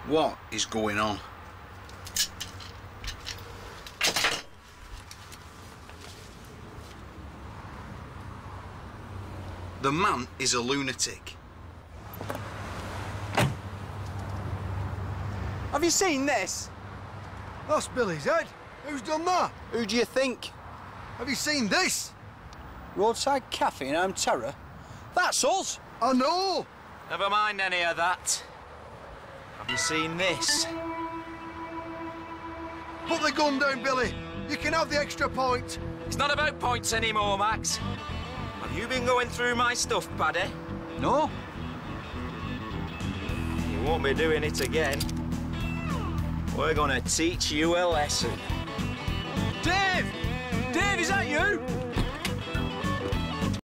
What is going on? The man is a lunatic. Have you seen this? That's Billy's head. Who's done that? Who do you think? Have you seen this? Roadside cafe in Home Terror? That's us! I know! Never mind any of that. Have you seen this? Put the gun down, Billy. You can have the extra point. It's not about points anymore, Max. Have you been going through my stuff, Paddy? No. You won't be doing it again. We're gonna teach you a lesson. Dave! Dave, is that you?